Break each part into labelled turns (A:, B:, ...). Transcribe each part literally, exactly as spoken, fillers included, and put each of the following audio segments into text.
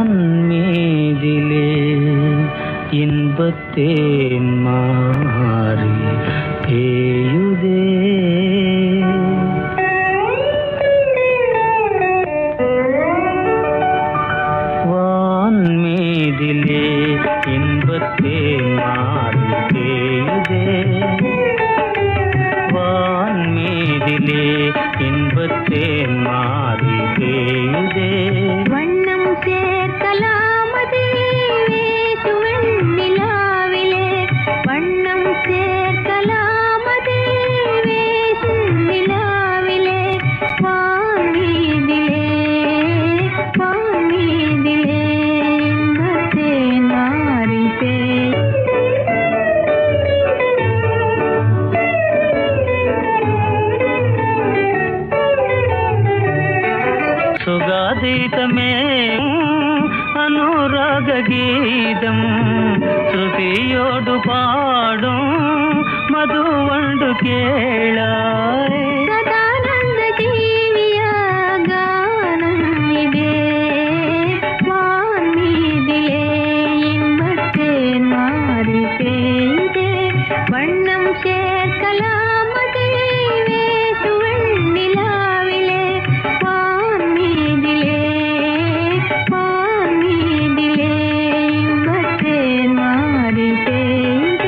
A: வான் மீதிலே இன்பத்தேன் மாறி பேயுதே. வான் மீதிலே இன்பத்தேன் மாறி பேயுதே. வான் மீதிலே இன்பத்தேன் மாறி பேயுதே.
B: வண்ணம் சேர்க்கலாமதே வேசுவன் நிலாவிலே. வண்ணம் சேர்க்கலாமதே வேசும் நிலாவிலே. வான் மீதிலே வான் மீதிலே இன்பத்தேன் மாறி பேய்.
A: சுகாதீதமே அனுராக கீதம் ஸ்ருதியோடு பாடும் மதுவண்டு கேளாய்.
B: சதானந்த ஜீவிய கானம் இதே. வான் மீதிலே இன்பத்தேன் மாறி பேய்தே. வண்ணம் சேர்க்கலாமதே வேசுவன் நிலாவிலே. வான் மீதிலே வான் மீதிலே இன்பத்தேன் மாறி பேய்தே.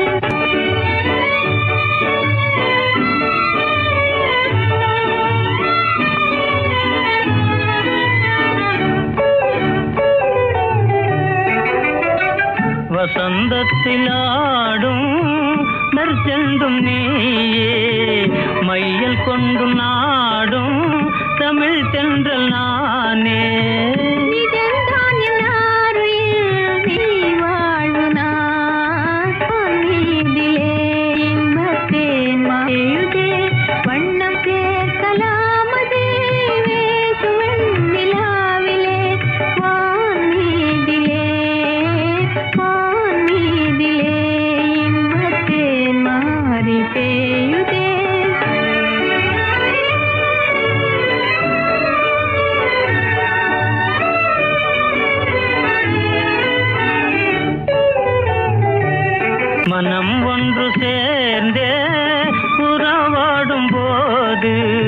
A: வசந்தத்தில் ஆடும் நற்செண்டும் நீயே. மையல் கொண்டு நாடும் தமிழ் தென்றல் நானே.
B: நிஜந்தான் என் ஆருயிர் நீ வாழ்வு நான். வான் மீதிலே இன்பத்தேன் மாறியுதே. வண்ணம் சேர்க்கலாமதே வேசுவன் நிலாவிலே. வான் மீதிலே வான் மீதிலே இன்பத்தேன் மாறி பேயுதே.
A: மனம் ஒன்று சேர்ந்தே உறவாடும் போது